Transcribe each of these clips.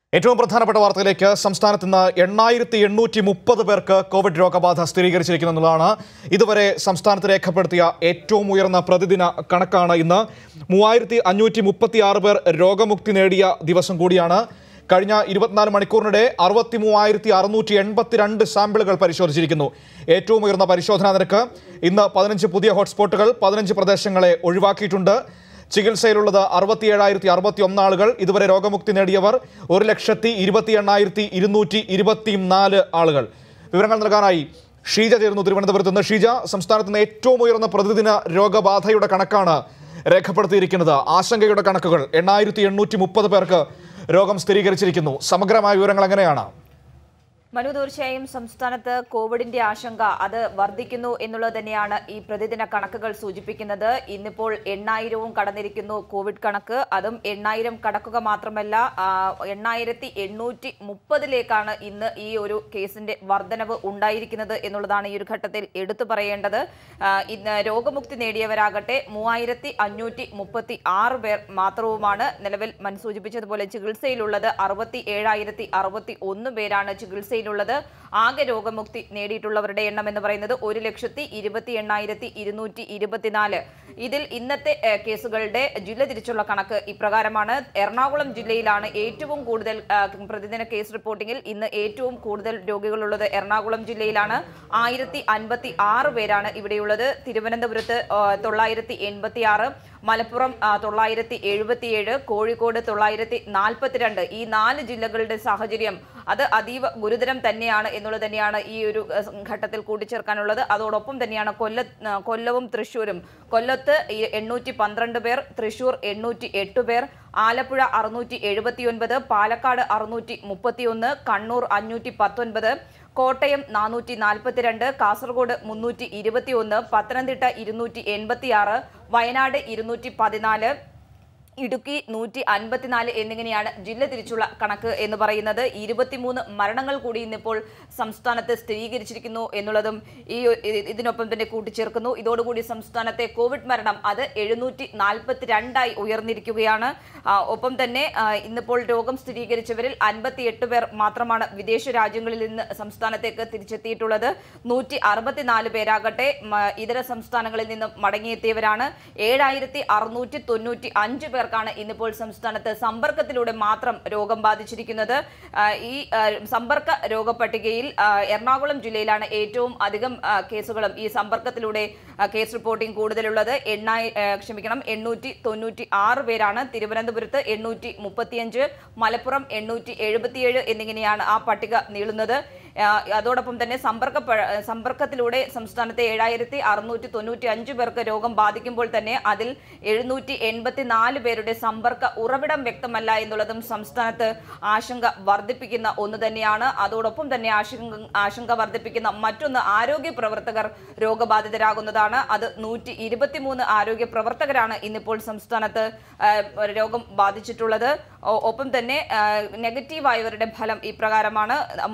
ഏറ്റവും പ്രധാനപ്പെട്ട വാർത്തയിലേക്ക് സംസ്ഥാനത്ത് ഇന്ന് 8830 പേർക്ക് കോവിഡ് രോഗബാധ സ്ഥിരീകരിച്ചിരിക്കുന്നു എന്നുള്ളതാണ് ഇതുവരെ സംസ്ഥാനത്ത് രേഖപ്പെടുത്തിയ ഏറ്റവും ഉയർന്ന പ്രതിദിന കണക്കാണ്. ഇന്ന് 3536 പേർ രോഗമുക്തി നേടിയ ദിവസം കൂടിയാണ്. കഴിഞ്ഞ 24 മണിക്കൂറിനിടെ 63682 സാമ്പിളുകൾ പരിശോധിച്ചിരിക്കുന്നു. ഏറ്റവും ഉയർന്ന പരിശോധനാ നിരക്ക്. ഇന്ന് 15 പുതിയ ഹോട്ട്സ്പോട്ടുകൾ 15 പ്രദേശങ്ങളെ ഒഴിവാക്കിയിട്ടുണ്ട്. ചികിത്സയിലുള്ളത് 67,061 ആളുകൾ. ഇതുവരെ രോഗമുക്തി നേടിയവർ 1,28,224 ആളുകൾ. വിവരങ്ങൾ നൽകാനായി ഷീജ ചേരുന്നു തിരുവനന്തപുരത്ത് നിന്ന്. ഷീജ, സംസ്ഥാനത്ത് നിന്ന് ഏറ്റവും ഉയർന്ന പ്രതിദിന രോഗബാധയുടെ കണക്കാണ് രേഖപ്പെടുത്തിയിരിക്കുന്നത്. ആശങ്കയുടെ കണക്കുകൾ 8830 പേർക്ക് രോഗം സ്ഥിരീകരിച്ചിരിക്കുന്നു. സമഗ്രമായ വിവരങ്ങൾ എങ്ങനെയാണ്? മനു, തീർച്ചയായും സംസ്ഥാനത്ത് കോവിഡിന്റെ ആശങ്ക അത് വർദ്ധിക്കുന്നു എന്നുള്ളത് തന്നെയാണ് ഈ പ്രതിദിന കണക്കുകൾ സൂചിപ്പിക്കുന്നത്. ഇന്നിപ്പോൾ 8000 കടന്നിരിക്കുന്നു കോവിഡ് കണക്ക്. അതും 8000 കടക്കുക മാത്രമല്ല, 8830 ഇന്ന് ഈ ഒരു കേസിന്റെ വർധനവ് ഉണ്ടായിരിക്കുന്നത് എന്നുള്ളതാണ് ഈ ഒരു ഘട്ടത്തിൽ എടുത്തു പറയേണ്ടത്. ഇന്ന് രോഗമുക്തി നേടിയവരാകട്ടെ 3536 പേർ മാത്രവുമാണ്. നിലവിൽ സൂചിപ്പിച്ചതുപോലെ ചികിത്സയിലുള്ളത് 67,061 പേരാണ് ചികിത്സയിലുള്ളത്. ആകെ രോഗമുക്തി നേടിയിട്ടുള്ളവരുടെ എണ്ണം എന്ന് പറയുന്നത് 1,28,224. ഇതിൽ ഇന്നത്തെ കേസുകളുടെ ജില്ല തിരിച്ചുള്ള കണക്ക് ഇപ്രകാരമാണ്. എറണാകുളം ജില്ലയിലാണ് ഏറ്റവും കൂടുതൽ പ്രതിദിന കേസ് റിപ്പോർട്ടിംഗിൽ ഇന്ന് ഏറ്റവും കൂടുതൽ രോഗികളുള്ളത് എറണാകുളം ജില്ലയിലാണ്. 1056 പേരാണ് ഇവിടെയുള്ളത്. തിരുവനന്തപുരത്ത് 986, മലപ്പുറം 977, കോഴിക്കോട് 942. ഈ 4 ജില്ലകളുടെ സാഹചര്യം അത് അതീവ ഗുരുതരം തന്നെയാണ് എന്നുള്ളത് തന്നെയാണ് ഈ ഒരു ഘട്ടത്തിൽ കൂട്ടിച്ചേർക്കാനുള്ളത്. അതോടൊപ്പം തന്നെയാണ് കൊല്ലവും തൃശ്ശൂരും. കൊല്ലത്ത് 812 പേർ, തൃശ്ശൂർ 808 പേർ, ആലപ്പുഴ 679, പാലക്കാട് 631, കണ്ണൂർ 519, കോട്ടയം 442, കാസർഗോഡ് 321, പത്തനംതിട്ട 286, വയനാട് 214, ഇടുക്കി 154 എന്നിങ്ങനെയാണ് ജില്ല തിരിച്ചുള്ള കണക്ക് എന്ന് പറയുന്നത്. 23 മരണങ്ങൾ കൂടി ഇന്നിപ്പോൾ സംസ്ഥാനത്ത് സ്ഥിരീകരിച്ചിരിക്കുന്നു എന്നുള്ളതും ഇതിനൊപ്പം തന്നെ കൂട്ടിച്ചേർക്കുന്നു. ഇതോടുകൂടി സംസ്ഥാനത്തെ കോവിഡ് മരണം അത് 742 ഉയർന്നിരിക്കുകയാണ്. ഒപ്പം തന്നെ ഇന്നിപ്പോൾ രോഗം സ്ഥിരീകരിച്ചവരിൽ 58 പേർ മാത്രമാണ് വിദേശ രാജ്യങ്ങളിൽ നിന്ന് സംസ്ഥാനത്തേക്ക് തിരിച്ചെത്തിയിട്ടുള്ളത്. 164 പേരാകട്ടെ ഇതര സംസ്ഥാനങ്ങളിൽ നിന്നും മടങ്ങിയെത്തിയവരാണ്. 7695 പേർ ഇന്നിപ്പോൾ സംസ്ഥാനത്ത് സമ്പർക്കത്തിലൂടെ മാത്രം രോഗം ബാധിച്ചിരിക്കുന്നത്. ഈ സമ്പർക്ക രോഗപട്ടികയിൽ എറണാകുളം ജില്ലയിലാണ് ഏറ്റവും അധികം കേസുകളും ഈ സമ്പർക്കത്തിലൂടെ കേസ് റിപ്പോർട്ടിംഗ് കൂടുതലുള്ളത്. 896 പേരാണ്. തിരുവനന്തപുരത്ത് 835, മലപ്പുറം 877 എന്നിങ്ങനെയാണ് ആ പട്ടിക നീളുന്നത്. അതോടൊപ്പം തന്നെ സമ്പർക്കത്തിലൂടെ സംസ്ഥാനത്തെ 7695 പേർക്ക് രോഗം ബാധിക്കുമ്പോൾ തന്നെ അതിൽ 784 പേരുടെ സമ്പർക്ക ഉറവിടം വ്യക്തമല്ല എന്നുള്ളതും സംസ്ഥാനത്ത് ആശങ്ക വർദ്ധിപ്പിക്കുന്ന ഒന്ന് തന്നെയാണ്. അതോടൊപ്പം തന്നെ ആശങ്ക വർദ്ധിപ്പിക്കുന്ന മറ്റൊന്ന് ആരോഗ്യ പ്രവർത്തകർ രോഗബാധിതരാകുന്നതാണ്. അത് 123 ആരോഗ്യ പ്രവർത്തകരാണ് ഇന്നിപ്പോൾ സംസ്ഥാനത്ത് രോഗം ബാധിച്ചിട്ടുള്ളത്. ഒപ്പം തന്നെ നെഗറ്റീവായവരുടെ ഫലം ഇപ്രകാരമാണ്.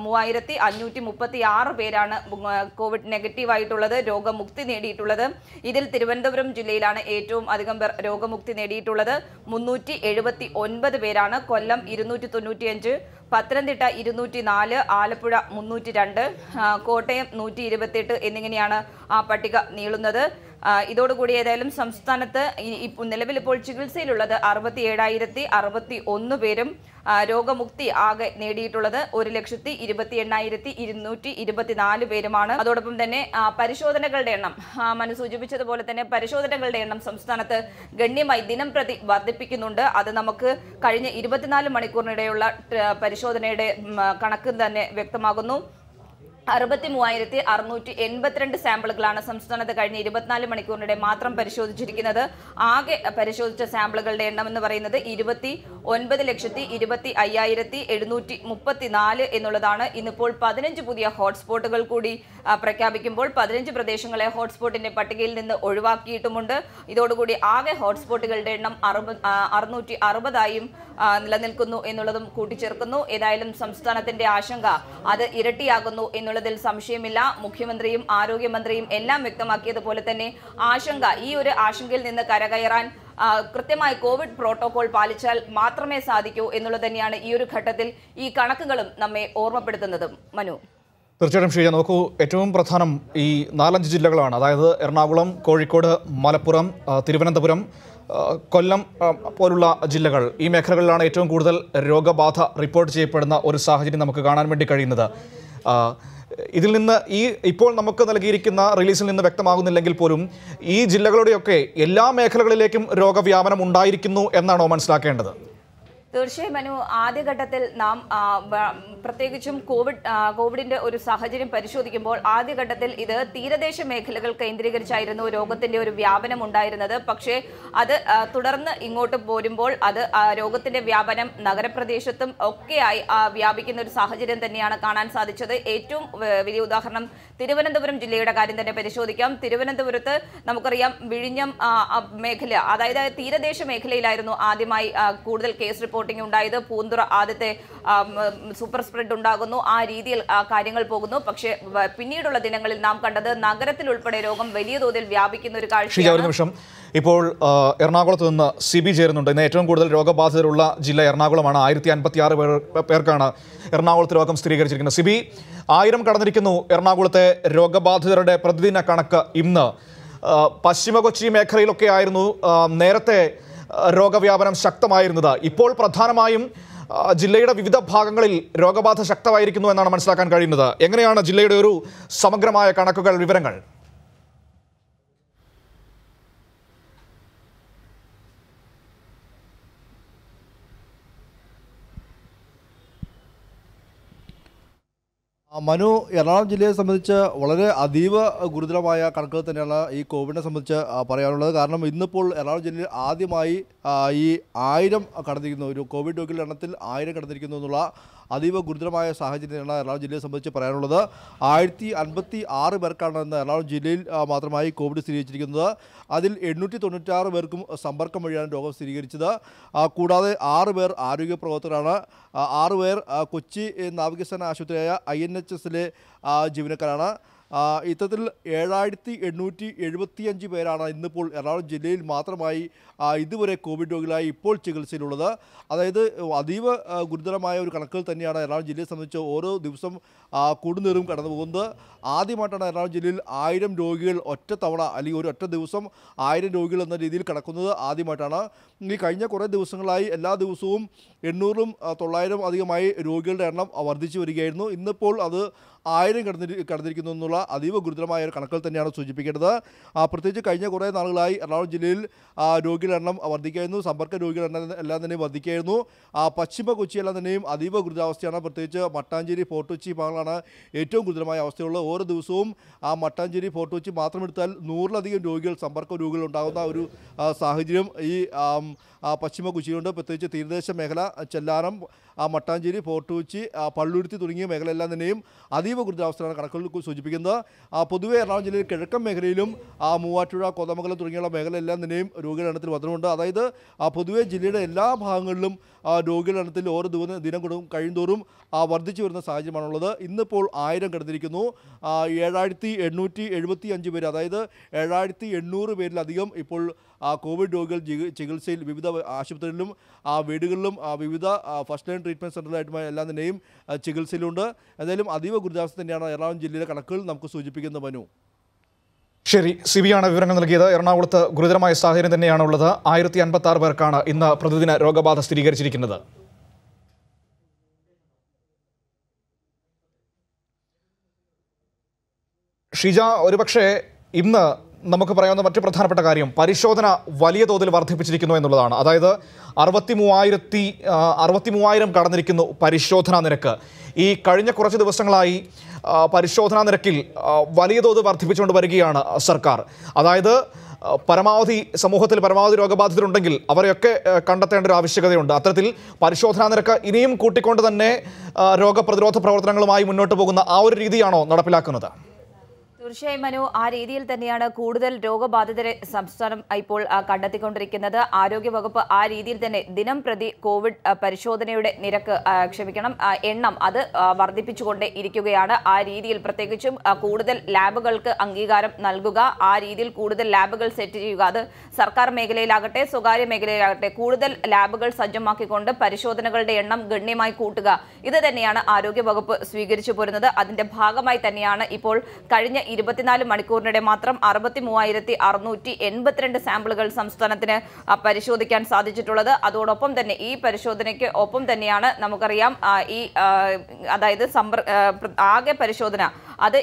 3536 പേരാണ് കോവിഡ് നെഗറ്റീവായിട്ടുള്ളത്, രോഗമുക്തി നേടിയിട്ടുള്ളത്. ഇതിൽ തിരുവനന്തപുരം ജില്ലയിലാണ് ഏറ്റവും അധികം പേർ രോഗമുക്തി നേടിയിട്ടുള്ളത്. 379 പേരാണ്. കൊല്ലം 295, പത്തനംതിട്ട 204, ആലപ്പുഴ 302, കോട്ടയം 128 എന്നിങ്ങനെയാണ് ആ പട്ടിക നീളുന്നത്. ഇതോടുകൂടി ഏതായാലും സംസ്ഥാനത്ത് നിലവിൽ ഇപ്പോൾ ചികിത്സയിലുള്ളത് 67,061 പേരും രോഗമുക്തി ആകെ നേടിയിട്ടുള്ളത് 1,28,224 പേരുമാണ്. അതോടൊപ്പം തന്നെ പരിശോധനകളുടെ എണ്ണം സൂചിപ്പിച്ചതുപോലെ തന്നെ പരിശോധനകളുടെ എണ്ണം സംസ്ഥാനത്ത് ഗണ്യമായി ദിനം പ്രതി വർദ്ധിപ്പിക്കുന്നുണ്ട്. അത് നമുക്ക് കഴിഞ്ഞ 24 മണിക്കൂറിനിടെയുള്ള പരിശോധനയുടെ കണക്ക് തന്നെ വ്യക്തമാകുന്നു. 63,682 സാമ്പിളുകളാണ് സംസ്ഥാനത്ത് കഴിഞ്ഞ 24 മണിക്കൂറിനിടെ മാത്രം പരിശോധിച്ചിരിക്കുന്നത്. ആകെ പരിശോധിച്ച സാമ്പിളുകളുടെ എണ്ണം എന്ന് പറയുന്നത് 29,25,734 എന്നുള്ളതാണ്. ഇന്നിപ്പോൾ 15 പുതിയ ഹോട്ട്സ്പോട്ടുകൾ കൂടി പ്രഖ്യാപിക്കുമ്പോൾ 15 പ്രദേശങ്ങളെ ഹോട്ട്സ്പോട്ടിന്റെ പട്ടികയിൽ നിന്ന് ഒഴിവാക്കിയിട്ടുമുണ്ട്. ഇതോടുകൂടി ആകെ ഹോട്ട്സ്പോട്ടുകളുടെ എണ്ണം 660 നിലനിൽക്കുന്നു എന്നുള്ളതും കൂട്ടിച്ചേർക്കുന്നു. ഏതായാലും സംസ്ഥാനത്തിന്റെ ആശങ്ക അത് ഇരട്ടിയാകുന്നു എന്നുള്ള എന്നുള്ളതിൽ സംശയമില്ല. മുഖ്യമന്ത്രിയും ആരോഗ്യമന്ത്രിയും എല്ലാം വ്യക്തമാക്കിയതുപോലെ തന്നെ ഈ ഒരു ആശങ്കയിൽ നിന്ന് കരകയറാൻ കൃത്യമായി കോവിഡ് പ്രോട്ടോകോൾ പാലിച്ചാൽ മാത്രമേ സാധിക്കൂ എന്നുള്ളത് തന്നെയാണ് ഈ ഒരു ഘട്ടത്തിൽ ഈ കണക്കുകളും നമ്മെ ഓർമ്മപ്പെടുത്തുന്നതും. മനു, തീർച്ചയായിട്ടും ഷീജ, നോക്കൂ, ഏറ്റവും പ്രധാനം ഈ 4-5 ജില്ലകളാണ്. അതായത് എറണാകുളം, കോഴിക്കോട്, മലപ്പുറം, തിരുവനന്തപുരം, കൊല്ലം പോലുള്ള ജില്ലകൾ. ഈ മേഖലകളിലാണ് ഏറ്റവും കൂടുതൽ രോഗബാധ റിപ്പോർട്ട് ചെയ്യപ്പെടുന്ന ഒരു സാഹചര്യം നമുക്ക് കാണാൻ വേണ്ടി കഴിയുന്നത്. ഇതിൽ നിന്ന് ഇപ്പോൾ നമുക്ക് നൽകിയിരിക്കുന്ന റിലീസിൽ നിന്ന് വ്യക്തമാകുന്നില്ലെങ്കിൽ പോലും ഈ ജില്ലകളുടെയൊക്കെ എല്ലാ മേഖലകളിലേക്കും രോഗവ്യാപനം ഉണ്ടായിരിക്കുന്നു എന്നാണോ മനസ്സിലാക്കേണ്ടത്? തീർച്ചയായും മനു, ആദ്യഘട്ടത്തിൽ നാം പ്രത്യേകിച്ചും കോവിഡിന്റെ ഒരു സാഹചര്യം പരിശോധിക്കുമ്പോൾ ആദ്യഘട്ടത്തിൽ ഇത് തീരദേശ മേഖലകൾ കേന്ദ്രീകരിച്ചായിരുന്നു രോഗത്തിന്റെ ഒരു വ്യാപനം ഉണ്ടായിരുന്നത്. പക്ഷേ അത് തുടർന്ന് ഇങ്ങോട്ട് പോരുമ്പോൾ അത് രോഗത്തിന്റെ വ്യാപനം നഗരപ്രദേശത്തും ഒക്കെയായി വ്യാപിക്കുന്ന ഒരു സാഹചര്യം തന്നെയാണ് കാണാൻ സാധിച്ചത്. ഏറ്റവും വലിയ ഉദാഹരണം തിരുവനന്തപുരം ജില്ലയുടെ കാര്യം തന്നെ പരിശോധിക്കാം. തിരുവനന്തപുരത്ത് നമുക്കറിയാം, വിഴിഞ്ഞം മേഖല, അതായത് തീരദേശ മേഖലയിലായിരുന്നു ആദ്യമായി കൂടുതൽ കേസ് റിപ്പോർട്ടിംഗ് ഉണ്ടായത്. പൂന്തുറ ആദ്യത്തെ സൂപ്പർ സ്പ്രെഡ് ഉണ്ടാകുന്നു, ആ രീതിയിൽ കാര്യങ്ങൾ പോകുന്നു. പക്ഷേ പിന്നീടുള്ള ദിനങ്ങളിൽ നാം കണ്ടത് നഗരത്തിൽ ഉൾപ്പെടെ രോഗം വലിയ തോതിൽ വ്യാപിക്കുന്ന ഒരു കാഴ്ചയാണ്. ഇപ്പോൾ എറണാകുളത്ത് നിന്ന് സിബി ചേരുന്നുണ്ട്. ഇന്ന് ഏറ്റവും കൂടുതൽ രോഗബാധിതരുള്ള ജില്ല എറണാകുളമാണ്. 1056 പേർക്കാണ് എറണാകുളത്ത് രോഗം സ്ഥിരീകരിച്ചിരിക്കുന്നത്. സിബി, 1000 കടന്നിരിക്കുന്നു എറണാകുളത്തെ രോഗബാധിതരുടെ പ്രതിദിന കണക്ക് ഇന്ന്. പശ്ചിമ കൊച്ചി മേഖലയിലൊക്കെ ആയിരുന്നു നേരത്തെ രോഗവ്യാപനം ശക്തമായിരുന്നത്. ഇപ്പോൾ പ്രധാനമായും ജില്ലയുടെ വിവിധ ഭാഗങ്ങളിൽ രോഗബാധ ശക്തമായിരിക്കുന്നു എന്നാണ് മനസ്സിലാക്കാൻ കഴിയുന്നത്. എങ്ങനെയാണ് ജില്ലയുടെ ഒരു സമഗ്രമായ കണക്കുകൾ, വിവരങ്ങൾ? മനു, എറണാകുളം ജില്ലയെ സംബന്ധിച്ച് വളരെ അതീവ ഗുരുതരമായ കണക്കുകൾ തന്നെയാണ് ഈ കോവിഡിനെ സംബന്ധിച്ച് പറയാനുള്ളത്. കാരണം ഇന്നിപ്പോൾ എറണാകുളം ജില്ലയിൽ ആദ്യമായി ഈ 1000 കടന്നിരിക്കുന്നു, ഒരു കോവിഡ് രോഗികളുടെ എണ്ണത്തിൽ 1000 കടന്നിരിക്കുന്നു എന്നുള്ള അതീവ ഗുരുതരമായ സാഹചര്യമാണ് എറണാകുളം ജില്ലയെ സംബന്ധിച്ച് പറയാനുള്ളത്. 1056 പേർക്കാണ് ഇന്ന് എറണാകുളം ജില്ലയിൽ മാത്രമായി കോവിഡ് സ്ഥിരീകരിച്ചിരിക്കുന്നത്. അതിൽ 896 പേർക്കും സമ്പർക്കം വഴിയാണ് രോഗം സ്ഥിരീകരിച്ചത്. കൂടാതെ 6 പേർ ആരോഗ്യ പ്രവർത്തകരാണ്. 6 പേർ കൊച്ചി നാവികസേന ആശുപത്രിയായ INHS-ലെ ജീവനക്കാരാണ്. ഇത്തരത്തിൽ 7875 പേരാണ് ഇന്നിപ്പോൾ എറണാകുളം ജില്ലയിൽ മാത്രമായി ഇതുവരെ കോവിഡ് രോഗികളായി ഇപ്പോൾ ചികിത്സയിലുള്ളത്. അതായത് അതീവ ഗുരുതരമായ ഒരു കണക്കുകൾ തന്നെയാണ് എറണാകുളം ജില്ലയെ സംബന്ധിച്ച് ഓരോ ദിവസം കൂടുന്നേറും കടന്നു പോകുന്നത്. ആദ്യമായിട്ടാണ് എറണാകുളം ജില്ലയിൽ 1000 രോഗികൾ ഒറ്റ തവണ അല്ലെങ്കിൽ ഒരു ഒറ്റ ദിവസം 1000 രോഗികൾ എന്ന രീതിയിൽ കടക്കുന്നത് ആദ്യമായിട്ടാണ്. ഈ കഴിഞ്ഞ കുറേ ദിവസങ്ങളായി എല്ലാ ദിവസവും 800-ഉം 900-ഉം അധികമായി രോഗികളുടെ എണ്ണം വർദ്ധിച്ചു വരികയായിരുന്നു. ഇന്നിപ്പോൾ അത് 1000 കടന്നിരിക്കുന്നു എന്നുള്ള അതീവ ഗുരുതരമായ ഒരു കണക്കുകൾ തന്നെയാണ് സൂചിപ്പിക്കേണ്ടത്. പ്രത്യേകിച്ച് കഴിഞ്ഞ കുറേ നാളുകളായി എറണാകുളം ജില്ലയിൽ രോഗികളുടെ എണ്ണം വർദ്ധിക്കുകയായിരുന്നു. സമ്പർക്ക രോഗികളുടെ എണ്ണം എല്ലാം തന്നെയും വർദ്ധിക്കുകയായിരുന്നു. പശ്ചിമ കൊച്ചിയെല്ലാം തന്നെയും അതീവ ഗുരുതരാവസ്ഥയാണ്. പ്രത്യേകിച്ച് മട്ടാഞ്ചേരി, ഫോർട്ട് കൊച്ചി ഭാഗങ്ങളാണ് ഏറ്റവും ഗുരുതരമായ അവസ്ഥയുള്ളത്. ഓരോ ദിവസവും മട്ടാഞ്ചേരി, ഫോർട്ട് കൊച്ചി മാത്രം എടുത്താൽ 100-ലധികം രോഗികൾ, സമ്പർക്ക രോഗികൾ ഉണ്ടാകുന്ന ഒരു സാഹചര്യം ഈ പശ്ചിമ കൊച്ചിയിലുണ്ട്. പ്രത്യേകിച്ച് തീരദേശ മേഖല, ചെല്ലാനം, മട്ടാഞ്ചേരി, ഫോർട്ട് കൊച്ചി, പള്ളുരുത്തി തുടങ്ങിയ മേഖലയെല്ലാം തന്നെയും അതീവ ഗുരുതരാവസ്ഥയാണ് കണക്കുകൾ സൂചിപ്പിക്കുന്നത്. പൊതുവെ എറണാകുളം ജില്ലയിൽ കിഴക്കൻ മേഖലയിലും മൂവാറ്റുപുഴ, കോതമംഗലം തുടങ്ങിയുള്ള മേഖലയെല്ലാം തന്നെയും രോഗികളുടെ എണ്ണത്തിൽ വർധനമുണ്ട്. അതായത് പൊതുവെ ജില്ലയുടെ എല്ലാ ഭാഗങ്ങളിലും രോഗികളുടെ എണ്ണത്തിൽ ഓരോ ദിനം കഴിയുന്തോറും വർദ്ധിച്ചു വരുന്ന സാഹചര്യമാണുള്ളത്. ഇന്നിപ്പോൾ 1000 കടന്നിരിക്കുന്നു. 7875 പേര്, അതായത് 7800 പേരിലധികം ഇപ്പോൾ കോവിഡ് രോഗികൾ ചികിത്സയിൽ വിവിധ ആശുപത്രികളിലും വീടുകളിലും വിവിധ ഫസ്റ്റ് ലൈൻ ട്രീറ്റ്മെൻറ്റ് സെൻ്ററിലായിട്ടുമായി എല്ലാം തന്നെയും ചികിത്സയിലുണ്ട്. എന്തായാലും അതീവ ഗുരുതരാവസ്ഥ തന്നെയാണ് എറണാകുളം ജില്ലയിലെ കണക്കുകൾ നമുക്ക് സൂചിപ്പിക്കുന്നത്. മനു, ശരി, സിബിയാണ് വിവരങ്ങൾ നൽകിയത്. എറണാകുളത്ത് ഗുരുതരമായ സാഹചര്യം തന്നെയാണുള്ളത്. 1056 പേർക്കാണ് ഇന്ന് പ്രതിദിന രോഗബാധ സ്ഥിരീകരിച്ചിരിക്കുന്നത്. ഷീജ, ഒരുപക്ഷെ ഇന്ന് നമുക്ക് പറയാവുന്ന മറ്റു പ്രധാനപ്പെട്ട കാര്യം പരിശോധന വലിയ തോതിൽ വർദ്ധിപ്പിച്ചിരിക്കുന്നു എന്നുള്ളതാണ്. അതായത് 63,000 കടന്നിരിക്കുന്നു പരിശോധനാ നിരക്ക്. ഈ കഴിഞ്ഞ കുറച്ച് ദിവസങ്ങളായി പരിശോധനാ നിരക്കിൽ വലിയ തോത് വർദ്ധിപ്പിച്ചുകൊണ്ട് വരികയാണ് സർക്കാർ. അതായത് സമൂഹത്തിൽ പരമാവധി രോഗബാധിതരുണ്ടെങ്കിൽ അവരെയൊക്കെ കണ്ടെത്തേണ്ട ഒരു ആവശ്യകതയുണ്ട്. അത്തരത്തിൽ പരിശോധനാ നിരക്ക് ഇനിയും കൂട്ടിക്കൊണ്ട് തന്നെ രോഗപ്രതിരോധ പ്രവർത്തനങ്ങളുമായി മുന്നോട്ട് പോകുന്ന ആ ഒരു രീതിയാണോ നടപ്പിലാക്കുന്നത്? തീർച്ചയായും മനു, ആ രീതിയിൽ തന്നെയാണ് കൂടുതൽ രോഗബാധിതരെ സംസ്ഥാനം ഇപ്പോൾ കണ്ടെത്തിക്കൊണ്ടിരിക്കുന്നത്. ആരോഗ്യവകുപ്പ് ആ രീതിയിൽ തന്നെ ദിനം പ്രതി കോവിഡ് പരിശോധനയുടെ എണ്ണം അത് വർദ്ധിപ്പിച്ചുകൊണ്ടേ ഇരിക്കുകയാണ്. ആ രീതിയിൽ പ്രത്യേകിച്ചും കൂടുതൽ ലാബുകൾക്ക് അംഗീകാരം നൽകുക, ആ രീതിയിൽ കൂടുതൽ ലാബുകൾ സെറ്റ് ചെയ്യുക, അത് സർക്കാർ മേഖലയിലാകട്ടെ സ്വകാര്യ മേഖലയിലാകട്ടെ കൂടുതൽ ലാബുകൾ സജ്ജമാക്കിക്കൊണ്ട് പരിശോധനകളുടെ എണ്ണം ഗണ്യമായി കൂട്ടുക, ഇത് തന്നെയാണ് ആരോഗ്യവകുപ്പ് സ്വീകരിച്ചു പോരുന്നത്. അതിന്റെ ഭാഗമായി തന്നെയാണ് ഇപ്പോൾ കഴിഞ്ഞ 24 മണിക്കൂറിനിടെ മാത്രം 63,682 സാമ്പിളുകൾ സംസ്ഥാനത്തിന് പരിശോധിക്കാൻ സാധിച്ചിട്ടുള്ളത്. അതോടൊപ്പം തന്നെ ഈ പരിശോധനയ്ക്ക് ഒപ്പം തന്നെയാണ് നമുക്കറിയാം അതായത് ആകെ പരിശോധന അത്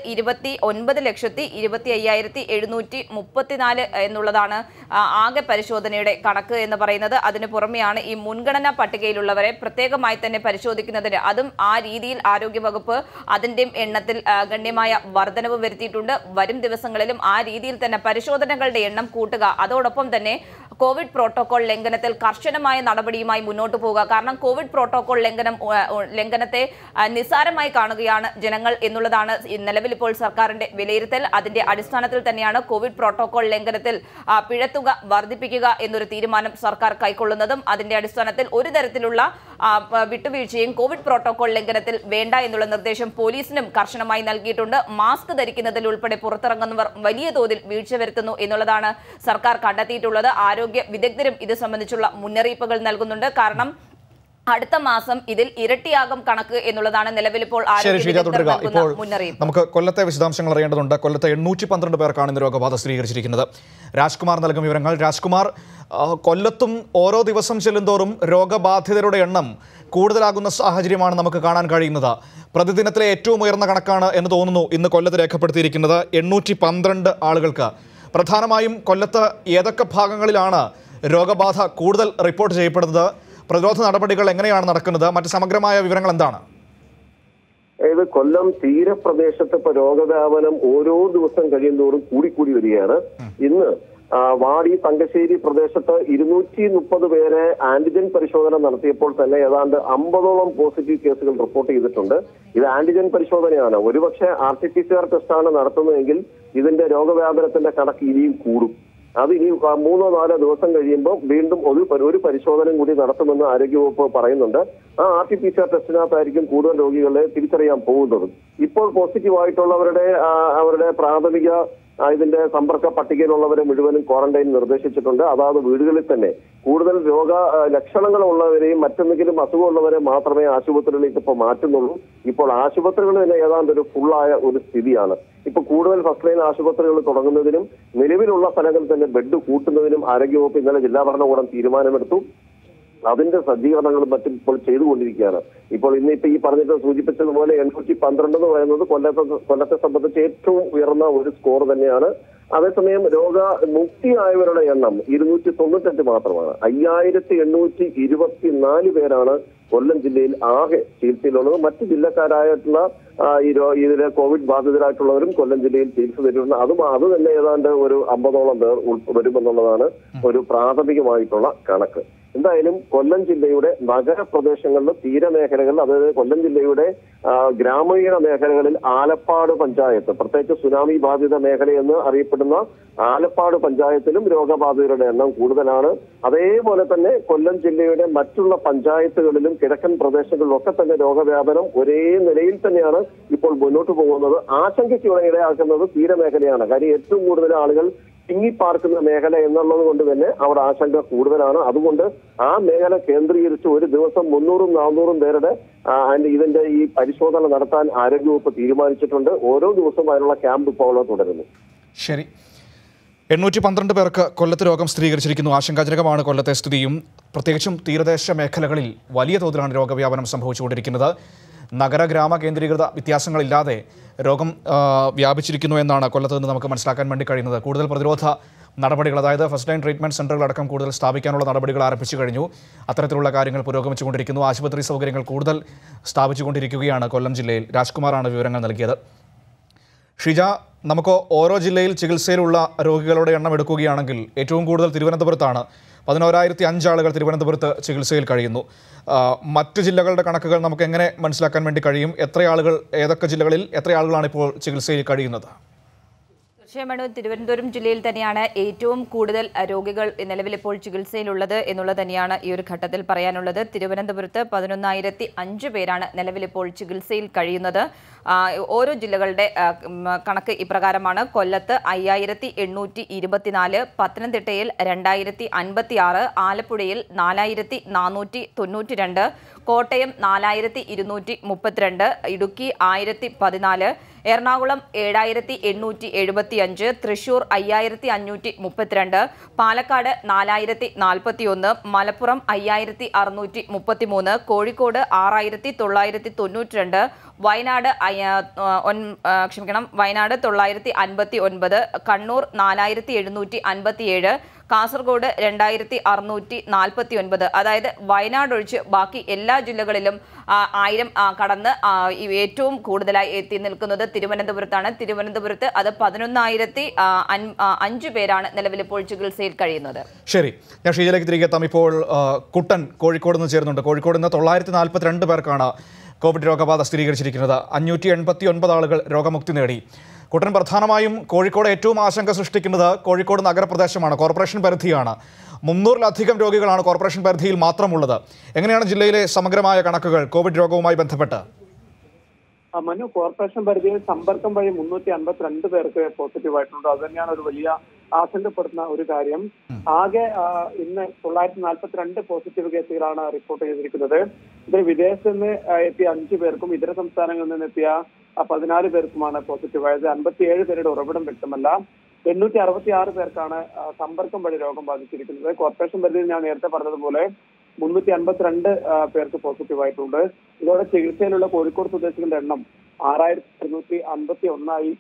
29,25,734 എന്നുള്ളതാണ് ആകെ പരിശോധനയുടെ കണക്ക് എന്ന് പറയുന്നത്. അതിന് പുറമെയാണ് ഈ മുൻഗണനാ പട്ടികയിലുള്ളവരെ പ്രത്യേകമായി തന്നെ പരിശോധിക്കുന്നതിന്, അതും ആ രീതിയിൽ ആരോഗ്യവകുപ്പ് അതിന്റെയും എണ്ണത്തിൽ ഗണ്യമായ വർധനവ് വരുത്തിയിട്ടുണ്ട്. വരും ദിവസങ്ങളിലും ആ രീതിയിൽ തന്നെ പരിശോധനകളുടെ എണ്ണം കൂട്ടുക, അതോടൊപ്പം തന്നെ കോവിഡ് പ്രോട്ടോകോൾ ലംഘനത്തിൽ കർശനമായ നടപടിയുമായി മുന്നോട്ട് പോവുക. കാരണം കോവിഡ് പ്രോട്ടോകോൾ ലംഘനത്തെ നിസ്സാരമായി കാണുകയാണ് ജനങ്ങൾ എന്നുള്ളതാണ് നിലവിൽ ഇപ്പോൾ സർക്കാരിന്റെ വിലയിരുത്തൽ. അതിന്റെ അടിസ്ഥാനത്തിൽ തന്നെയാണ് കോവിഡ് പ്രോട്ടോകോൾ ലംഘനത്തിൽ പിഴത്തുക വർദ്ധിപ്പിക്കുക എന്നൊരു തീരുമാനം സർക്കാർ കൈക്കൊള്ളുന്നതും. അതിന്റെ അടിസ്ഥാനത്തിൽ ഒരു തരത്തിലുള്ള വിട്ടുവീഴ്ചയും കോവിഡ് പ്രോട്ടോകോൾ ലംഘനത്തിൽ വേണ്ട എന്നുള്ള നിർദ്ദേശം പോലീസിനും കർശനമായി നൽകിയിട്ടുണ്ട്. മാസ്ക് ധരിക്കുന്നതിൽ ഉൾപ്പെടെ പുറത്തിറങ്ങുന്നവർ വലിയ തോതിൽ വീഴ്ച വരുത്തുന്നു എന്നുള്ളതാണ് സർക്കാർ കണ്ടെത്തിയിട്ടുള്ളത്. ആരോഗ്യ വിദഗ്ധരും ഇത് സംബന്ധിച്ചുള്ള മുന്നറിയിപ്പുകൾ നൽകുന്നുണ്ട്. കാരണം അടുത്ത മാസം ഇതിൽ ഇരട്ടിയാകും കണക്ക് എന്നുള്ളതാണ് നിലവിൽ ഇപ്പോൾ മുന്നറിയിപ്പ്. നമുക്ക് കൊല്ലത്തെ വിശദാംശങ്ങൾ അറിയേണ്ടതുണ്ട്. കൊല്ലത്തെ 812 പേർക്കാണ് ഇന്ന് രോഗബാധ സ്ഥിരീകരിച്ചിരിക്കുന്നത്. രാജ്കുമാർ നൽകും വിവരങ്ങൾ. രാജ്കുമാർ, കൊല്ലത്തും ഓരോ ദിവസം ചെല്ലുന്തോറും രോഗബാധിതരുടെ എണ്ണം കൂടുതലാകുന്ന സാഹചര്യമാണ് നമുക്ക് കാണാൻ കഴിയുന്നത്. പ്രതിദിനത്തിലെ ഏറ്റവും ഉയർന്ന കണക്കാണ് എന്ന് തോന്നുന്നു ഇന്ന് കൊല്ലത്ത് രേഖപ്പെടുത്തിയിരിക്കുന്നത്, 812 ആളുകൾക്ക്. പ്രധാനമായും കൊല്ലത്ത് ഏതൊക്കെ ഭാഗങ്ങളിലാണ് രോഗബാധ കൂടുതൽ റിപ്പോർട്ട് ചെയ്യപ്പെടുന്നത്? പ്രതിരോധ നടപടികൾ എങ്ങനെയാണ് നടക്കുന്നത്? മറ്റ് സമഗ്രമായ വിവരങ്ങൾ എന്താണ്? അതായത് കൊല്ലം തീരപ്രദേശത്ത് ഇപ്പൊ രോഗവ്യാപനം ഓരോ ദിവസം കഴിയുന്തോറും കൂടിക്കൂടി വരികയാണ്. ഇന്ന് വാടി തങ്കശ്ശേരി പ്രദേശത്ത് 230 പേരെ ആന്റിജൻ പരിശോധന നടത്തിയപ്പോൾ തന്നെ ഏതാണ്ട് 50ഓളം പോസിറ്റീവ് കേസുകൾ റിപ്പോർട്ട് ചെയ്തിട്ടുണ്ട്. ഇത് ആന്റിജൻ പരിശോധനയാണ്. ഒരുപക്ഷെ RT-PCR ടെസ്റ്റാണ് നടത്തുന്നതെങ്കിൽ ഇതിന്റെ രോഗവ്യാപനത്തിന്റെ കണക്ക് ഇനിയും കൂടും. അത് ഇനി 3-4 ദിവസം കഴിയുമ്പോൾ വീണ്ടും ഒരു പരിശോധന കൂടി നടത്തുമെന്ന് ആരോഗ്യവകുപ്പ് പറയുന്നുണ്ട്. ആ RT-PCR ടെസ്റ്റിനകത്തായിരിക്കും കൂടുതൽ രോഗികളെ തിരിച്ചറിയാൻ പോകുന്നത്. ഇപ്പോൾ പോസിറ്റീവ് അവരുടെ പ്രാഥമിക ഇതിന്റെ സമ്പർക്ക പട്ടികയിലുള്ളവരെ മുഴുവനും ക്വാറന്റൈൻ നിർദ്ദേശിച്ചിട്ടുണ്ട്. അതാത് വീടുകളിൽ തന്നെ കൂടുതൽ ലക്ഷണങ്ങളുള്ളവരെയും മറ്റെന്തെങ്കിലും അസുഖമുള്ളവരെ മാത്രമേ ആശുപത്രികളിലേക്ക് ഇപ്പോൾ മാറ്റുന്നുള്ളൂ. ഇപ്പോൾ ആശുപത്രികൾ തന്നെ ഏതാണ്ട് ഒരു ഫുള്ളായ ഒരു സ്ഥിതിയാണ്. ഇപ്പൊ കൂടുതൽ ഫസ്റ്റ് ലൈൻ ആശുപത്രികൾ തുടങ്ങുന്നതിനും നിലവിലുള്ള സ്ഥലങ്ങളിൽ തന്നെ ബെഡ് കൂട്ടുന്നതിനും ആരോഗ്യവകുപ്പ് ഇന്നലെ ജില്ലാ ഭരണകൂടം തീരുമാനമെടുത്തു. അതിന്റെ സജ്ജീകരണങ്ങളും മറ്റും ഇപ്പോൾ ചെയ്തുകൊണ്ടിരിക്കുകയാണ്. ഇപ്പോൾ ഇന്നിപ്പോ ഈ പറഞ്ഞിട്ട് സൂചിപ്പിച്ചതുപോലെ 812 എന്ന് പറയുന്നത് കൊല്ലത്തെ സംബന്ധിച്ച് ഏറ്റവും ഉയർന്ന ഒരു സ്കോർ തന്നെയാണ്. അതേസമയം രോഗമുക്തിയായവരുടെ എണ്ണം 295 മാത്രമാണ്. 5824 പേരാണ് കൊല്ലം ജില്ലയിൽ ആകെ ചികിത്സയിലുള്ളത്. മറ്റ് ജില്ലക്കാരായിട്ടുള്ള ഇതിലെ കോവിഡ് ബാധിതരായിട്ടുള്ളവരും കൊല്ലം ജില്ലയിൽ ചികിത്സ തരുന്ന അത് തന്നെ ഏതാണ്ട് ഒരു 50ഓളം പേർ വരുമെന്നുള്ളതാണ് ഒരു പ്രാഥമികമായിട്ടുള്ള കണക്ക്. എന്തായാലും കൊല്ലം ജില്ലയുടെ നഗരപ്രദേശങ്ങളിലും തീരമേഖലകളിൽ, അതായത് കൊല്ലം ജില്ലയുടെ ഗ്രാമീണ മേഖലകളിൽ ആലപ്പാട് പഞ്ചായത്ത്, പ്രത്യേകിച്ച് സുനാമി ബാധിത മേഖലയെന്ന് അറിയപ്പെടുന്ന ആലപ്പാട് പഞ്ചായത്തിലും രോഗബാധിതരുടെ എണ്ണം കൂടുതലാണ്. അതേപോലെ തന്നെ കൊല്ലം ജില്ലയുടെ മറ്റുള്ള പഞ്ചായത്തുകളിലും കിഴക്കൻ പ്രദേശങ്ങളിലൊക്കെ തന്നെ രോഗവ്യാപനം ഒരേ നിലയിൽ തന്നെയാണ് ഇപ്പോൾ മുന്നോട്ട് പോകുന്നത്. ആശങ്കയ്ക്ക് ഇടയാക്കുന്നത് തീരമേഖലയാണ്. കാര്യം ഏറ്റവും കൂടുതൽ ആളുകൾ തിങ്ങിപ്പാർക്കുന്ന മേഖല എന്നുള്ളത് കൊണ്ട് തന്നെ അവിടെ ആശങ്ക കൂടുതലാണ്. അതുകൊണ്ട് ആ മേഖല കേന്ദ്രീകരിച്ച് ഒരു ദിവസം 300-400 പേരുടെ ഇതിന്റെ ഈ പരിശോധന നടത്താൻ ആരോഗ്യവകുപ്പ് തീരുമാനിച്ചിട്ടുണ്ട്. ഓരോ ദിവസവും അതിനുള്ള ക്യാമ്പ് ഇപ്പോൾ തുടരുന്നു. ശരി, 812 പേർക്ക് കൊല്ലത്ത് രോഗം സ്ഥിരീകരിച്ചിരിക്കുന്നു. ആശങ്കാജനകമാണ് കൊല്ലത്തെ സ്ഥിതിയും. പ്രത്യേകിച്ചും തീരദേശ മേഖലകളിൽ വലിയ തോതിലാണ് രോഗവ്യാപനം സംഭവിച്ചുകൊണ്ടിരിക്കുന്നത്. നഗര ഗ്രാമ കേന്ദ്രീകൃത വ്യത്യാസങ്ങളില്ലാതെ രോഗം വ്യാപിച്ചിരിക്കുന്നു എന്നാണ് കൊല്ലത്ത് നിന്ന് നമുക്ക് മനസ്സിലാക്കാൻ വേണ്ടി കഴിയുന്നത്. കൂടുതൽ പ്രതിരോധ നടപടികൾ, അതായത് ഫസ്റ്റ് ലൈൻ ട്രീറ്റ്മെൻറ്റ് സെൻ്ററുകളടക്കം കൂടുതൽ സ്ഥാപിക്കാനുള്ള നടപടികൾ ആരംഭിച്ചു കഴിഞ്ഞു. അത്തരത്തിലുള്ള കാര്യങ്ങൾ പുരോഗമിച്ചുകൊണ്ടിരിക്കുന്നു. ആശുപത്രി സൗകര്യങ്ങൾ കൂടുതൽ സ്ഥാപിച്ചുകൊണ്ടിരിക്കുകയാണ് കൊല്ലം ജില്ലയിൽ. രാജ്കുമാറാണ് വിവരങ്ങൾ നൽകിയത്. ഷിജ, നമുക്ക് ഓരോ ജില്ലയിൽ ചികിത്സയിലുള്ള രോഗികളുടെ എണ്ണം എടുക്കുകയാണെങ്കിൽ ഏറ്റവും കൂടുതൽ തിരുവനന്തപുരത്താണ്. 11,005 ആളുകൾ തിരുവനന്തപുരത്ത് ചികിത്സയിൽ കഴിയുന്നു. മറ്റ് ജില്ലകളുടെ കണക്കുകൾ നമുക്ക് എങ്ങനെ മനസ്സിലാക്കാൻ വേണ്ടി കഴിയും? ഏതൊക്കെ ജില്ലകളിൽ എത്ര ആളുകളാണ് ഇപ്പോൾ ചികിത്സയിൽ കഴിയുന്നത്? തീർച്ചയായും തിരുവനന്തപുരം ജില്ലയിൽ തന്നെയാണ് ഏറ്റവും കൂടുതൽ രോഗികൾ നിലവിൽ ഇപ്പോൾ ചികിത്സയിലുള്ളത് എന്നുള്ളത് തന്നെയാണ് ഈ ഒരു ഘട്ടത്തിൽ പറയാനുള്ളത്. തിരുവനന്തപുരത്ത് 11,005 പേരാണ് നിലവിൽ ഇപ്പോൾ ചികിത്സയിൽ കഴിയുന്നത്. ഓരോ ജില്ലകളുടെ കണക്ക് ഇപ്രകാരമാണ്. കൊല്ലത്ത് 5,824, പത്തനംതിട്ടയിൽ 2,056, ആലപ്പുഴയിൽ 4,492, കോട്ടയം 4,232, ഇടുക്കി 1,014, എറണാകുളം 7,875, തൃശൂർ 5,532, പാലക്കാട് 4,041, മലപ്പുറം 5,633, കോഴിക്കോട് 6,992, വയനാട് 959, കണ്ണൂർ 4,757, കാസർഗോഡ് 2,649. അതായത് വയനാട് ഒഴിച്ച് ബാക്കി എല്ലാ ജില്ലകളിലും 1000 കടന്ന് ഏറ്റവും കൂടുതലായി എത്തി നിൽക്കുന്നത് തിരുവനന്തപുരത്താണ്. തിരുവനന്തപുരത്ത് അത് 11,005 പേരാണ് നിലവിൽ ഇപ്പോൾ ചികിത്സയിൽ കഴിയുന്നത്. ശരി, ഞാൻ ഷീജയിലേക്ക് തിരികെ എത്താം. ഇപ്പോൾ കുട്ടൻ കോഴിക്കോട് നിന്ന് ചേരുന്നുണ്ട്. കോഴിക്കോട് നിന്ന് 942 പേർക്കാണ് കോവിഡ് രോഗബാധ സ്ഥിരീകരിച്ചിരിക്കുന്നത്. 589 ആളുകൾ രോഗമുക്തി നേടി. കുട്ടൻ, പ്രധാനമായും കോഴിക്കോട് ഏറ്റവും ആശങ്ക സൃഷ്ടിക്കുന്നത് കോഴിക്കോട് നഗരപ്രദേശമാണ്, കോർപ്പറേഷൻ പരിധിയാണ്. 300-ലധികം രോഗികളാണ് കോർപ്പറേഷൻ പരിധിയിൽ മാത്രമുള്ളത്. എങ്ങനെയാണ് ജില്ലയിലെ സമഗ്രമായ കണക്കുകൾ കോവിഡ് രോഗവുമായി ബന്ധപ്പെട്ട്? മനു, കോർപ്പറേഷൻ പരിധിയിൽ സമ്പർക്കം വഴി 352 പേർക്ക് പോസിറ്റീവ് ആയിട്ടുണ്ട്. അത് തന്നെയാണ് ഒരു വലിയ ആശങ്കപ്പെടുന്ന ഒരു കാര്യം. ആകെ ഇന്ന് 942 പോസിറ്റീവ് കേസുകളാണ് റിപ്പോർട്ട് ചെയ്തിരിക്കുന്നത്. ഇതിൽ വിദേശത്ത് നിന്ന് എത്തിയ 5 പേർക്കും ഇതര സംസ്ഥാനങ്ങളിൽ നിന്ന് എത്തിയ 14 പേർക്കുമാണ് പോസിറ്റീവ് ആയത്. 57 പേരുടെ ഉറവിടം വ്യക്തമല്ല. 866 പേർക്കാണ് സമ്പർക്കം വഴി രോഗം ബാധിച്ചിരിക്കുന്നത്. കോർപ്പറേഷൻ പരിധിയിൽ ഞാൻ നേരത്തെ പറഞ്ഞതുപോലെ 352 പേർക്ക് പോസിറ്റീവ് ആയിട്ടുണ്ട്. ഇതോടെ ചികിത്സയിലുള്ള കോഴിക്കോട് സ്വദേശികളുടെ എണ്ണം 6,751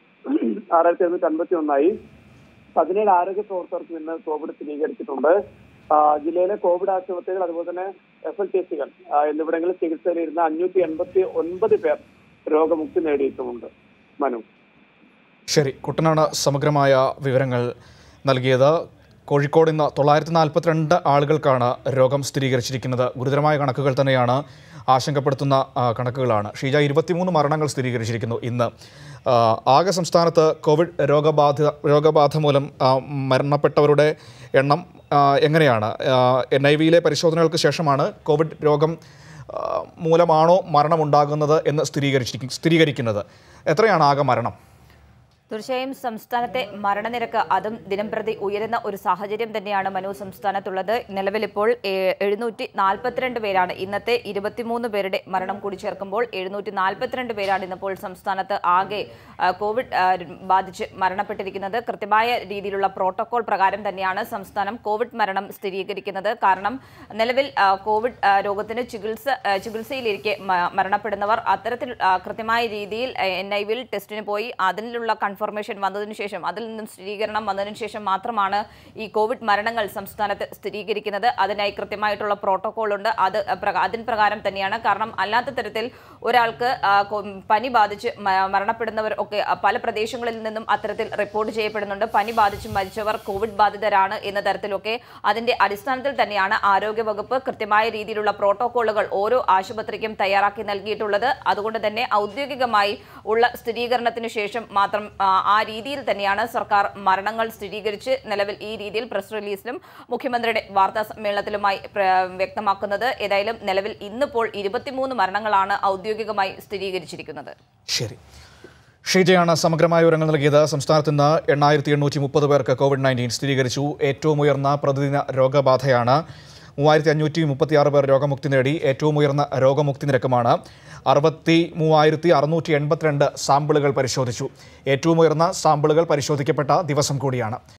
17 ആരോഗ്യ പ്രവർത്തകർക്ക് ഇന്ന് കോവിഡ് സ്ഥിരീകരിച്ചിട്ടുണ്ട്. ജില്ലയിലെ കോവിഡ് ആശുപത്രികൾ അതുപോലെ തന്നെ FLTC-കൾ എന്നിവിടങ്ങളിൽ ചികിത്സയിലിരുന്ന 589 പേർ രോഗമുക്തി നേടിയിട്ടുമുണ്ട്. മനു. ശരി, കുട്ടനാണ് സമഗ്രമായ വിവരങ്ങൾ നൽകിയത്. കോഴിക്കോട് ഇന്ന് 942 ആളുകൾക്കാണ് രോഗം സ്ഥിരീകരിച്ചിരിക്കുന്നത്. ഗുരുതരമായ കണക്കുകൾ തന്നെയാണ്, ആശങ്കപ്പെടുത്തുന്ന കണക്കുകളാണ്. ഷീജ, 23 മരണങ്ങൾ സ്ഥിരീകരിച്ചിരിക്കുന്നു ഇന്ന്. ആകെ സംസ്ഥാനത്ത് കോവിഡ് രോഗബാധ മൂലം മരണപ്പെട്ടവരുടെ എണ്ണം എങ്ങനെയാണ്? NIV-യിലെ പരിശോധനകൾക്ക് ശേഷമാണ് കോവിഡ് രോഗം മൂലമാണോ മരണമുണ്ടാകുന്നത് എന്ന് സ്ഥിരീകരിക്കുന്നത്. എത്രയാണ് ആകെ മരണം? തീർച്ചയായും സംസ്ഥാനത്തെ മരണനിരക്ക് അതും ദിനംപ്രതി ഉയരുന്ന ഒരു സാഹചര്യം തന്നെയാണ് മനു സംസ്ഥാനത്തുള്ളത്. നിലവിലിപ്പോൾ 742 പേരാണ്. ഇന്നത്തെ 23 പേരുടെ മരണം കൂടി ചേർക്കുമ്പോൾ 742 പേരാണ് ഇന്നിപ്പോൾ സംസ്ഥാനത്ത് ആകെ കോവിഡ് ബാധിച്ച് മരണപ്പെട്ടിരിക്കുന്നത്. കൃത്യമായ രീതിയിലുള്ള പ്രോട്ടോകോൾ പ്രകാരം തന്നെയാണ് സംസ്ഥാനം കോവിഡ് മരണം സ്ഥിരീകരിക്കുന്നത്. കാരണം നിലവിൽ കോവിഡ് രോഗത്തിന് ചികിത്സയിലിരിക്കെ മരണപ്പെടുന്നവർ അത്തരത്തിൽ കൃത്യമായ രീതിയിൽ NIV-യിൽ ടെസ്റ്റിന് പോയി അതിനുള്ള കൺഫർമേഷൻ വന്നതിനു ശേഷം, അതിൽ നിന്നും സ്ഥിരീകരണം വന്നതിനു ശേഷം മാത്രമാണ് ഈ കോവിഡ് മരണങ്ങൾ സംസ്ഥാനത്ത് സ്ഥിരീകരിക്കുന്നത്. അതിനായി കൃത്യമായിട്ടുള്ള പ്രോട്ടോകോൾ ഉണ്ട്. അതിൻ പ്രകാരം തന്നെയാണ്. കാരണം അല്ലാത്ത തരത്തിൽ ഒരാൾക്ക് പനി ബാധിച്ച് മരണപ്പെടുന്നവർ ഒക്കെ പല പ്രദേശങ്ങളിൽ നിന്നും അത്തരത്തിൽ റിപ്പോർട്ട് ചെയ്യപ്പെടുന്നുണ്ട്. പനി ബാധിച്ച് മരിച്ചവർ കോവിഡ് ബാധിതരാണ് എന്ന തരത്തിലൊക്കെ അതിന്റെ അടിസ്ഥാനത്തിൽ തന്നെയാണ് ആരോഗ്യവകുപ്പ് കൃത്യമായ രീതിയിലുള്ള പ്രോട്ടോകോളുകൾ ഓരോ ആശുപത്രിക്കും തയ്യാറാക്കി നൽകിയിട്ടുള്ളത്. അതുകൊണ്ട് തന്നെ ഔദ്യോഗികമായി ഉള്ള സ്ഥിരീകരണത്തിന് ശേഷം മാത്രം ആ രീതിയിൽ തന്നെയാണ് സർക്കാർ മരണങ്ങൾ സ്ഥിരീകരിച്ച് നിലവിൽ ഈ രീതിയിൽ പ്രസ് റിലീസിലും മുഖ്യമന്ത്രിയുടെ വാർത്താ സമ്മേളനത്തിലുമായി വ്യക്തമാക്കുന്നത്. ഏതായാലും നിലവിൽ ഇന്നിപ്പോൾ 23 മരണങ്ങളാണ് ഔദ്യോഗികമായി സ്ഥിരീകരിച്ചിരിക്കുന്നത്. ശരി, ഷീജയാണ് സമഗ്രമായ വിവരങ്ങൾ നൽകിയത്. സംസ്ഥാനത്ത് ഇന്ന് 8,830 പേർക്ക് COVID-19 സ്ഥിരീകരിച്ചു. ഏറ്റവും ഉയർന്ന പ്രതിദിന രോഗബാധയാണ്. 3,536 പേർ രോഗമുക്തി നേടി. ഏറ്റവും ഉയർന്ന രോഗമുക്തി നിരക്കുമാണ്. 63,682 സാമ്പിളുകൾ പരിശോധിച്ചു. ഏറ്റവും ഉയർന്ന സാമ്പിളുകൾ പരിശോധിക്കപ്പെട്ട ദിവസം കൂടിയാണ്.